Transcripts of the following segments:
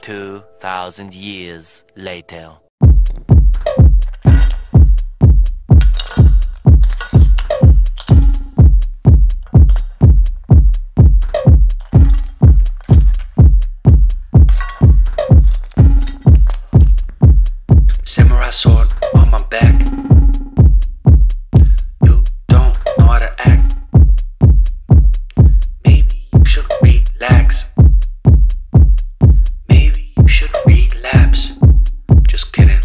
2,000 years later. Samurai sword on my back. You don't know how to act. Maybe you should relax. Maybe you should relapse. Just kidding.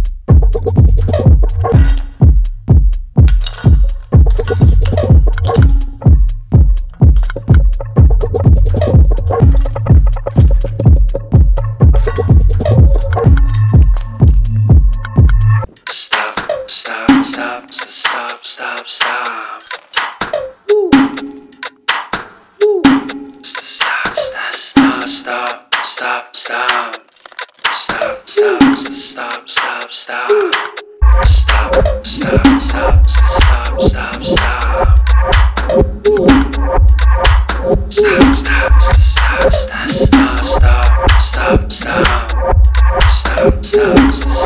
Stop, stop, stop, stop, stop, stop. Woo. Woo. Stop, stop, stop, stop, stop, stop. Stop, stop, stop, stop, stop. Stop, stop, stop, stop, stop, stop. Woo. Stop, stop, stop, stop, stop, stop, stop, stop. Stop, stop, stop.